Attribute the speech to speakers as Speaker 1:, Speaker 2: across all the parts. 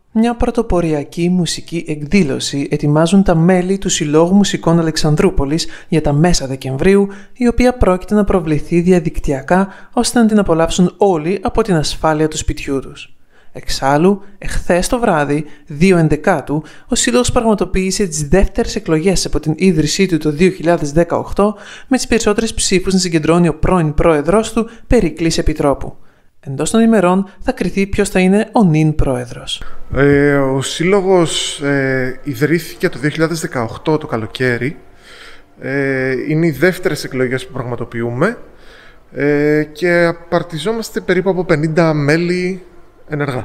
Speaker 1: Μια πρωτοποριακή μουσική εκδήλωση ετοιμάζουν τα μέλη του Συλλόγου Μουσικών Αλεξανδρούπολης για τα μέσα Δεκεμβρίου, η οποία πρόκειται να προβληθεί διαδικτυακά ώστε να την απολαύσουν όλοι από την ασφάλεια του σπιτιού τους. Εξάλλου, εχθές το βράδυ, 2/11, ο Σύλλογος πραγματοποίησε τις δεύτερες εκλογές από την ίδρυσή του το 2018, με τις περισσότερες ψήφους να συγκεντρώνει ο πρώην πρόεδρος του, Περικλής Επιτρόπου. Εντός των ημερών θα κριθεί ποιος θα είναι ο νυν πρόεδρος.
Speaker 2: Ο Σύλλογος ιδρύθηκε το 2018 το καλοκαίρι. Είναι οι δεύτερες εκλογές που πραγματοποιούμε και απαρτιζόμαστε περίπου από 50 μέλη ενεργά.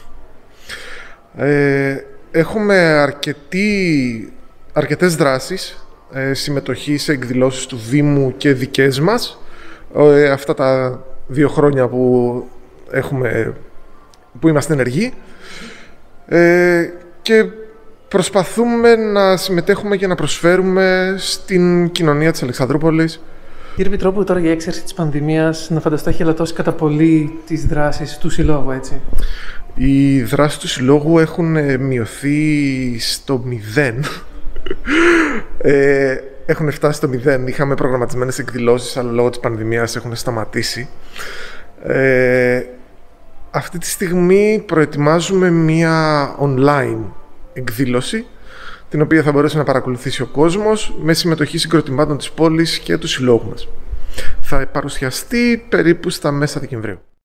Speaker 2: Έχουμε αρκετές δράσεις, συμμετοχή σε εκδηλώσεις του Δήμου και δικές μας. Αυτά τα 2 χρόνια που είμαστε ενεργοί, και προσπαθούμε να συμμετέχουμε και να προσφέρουμε στην κοινωνία της Αλεξανδρούπολης.
Speaker 1: Κύριε Επιτρόπου, τώρα για έξαρση της πανδημίας, να φανταστώ έχει ελαττώσει κατά πολύ τις δράσεις του Συλλόγου, έτσι?
Speaker 2: Οι δράσεις του Συλλόγου έχουν μειωθεί στο 0. Έχουν φτάσει στο 0. Είχαμε προγραμματισμένες εκδηλώσεις, αλλά λόγω της πανδημίας έχουν σταματήσει. Αυτή τη στιγμή προετοιμάζουμε μία online εκδήλωση, την οποία θα μπορέσει να παρακολουθήσει ο κόσμος με συμμετοχή συγκροτημάτων της πόλης και του συλλόγου μας. Θα παρουσιαστεί περίπου στα μέσα Δεκεμβρίου.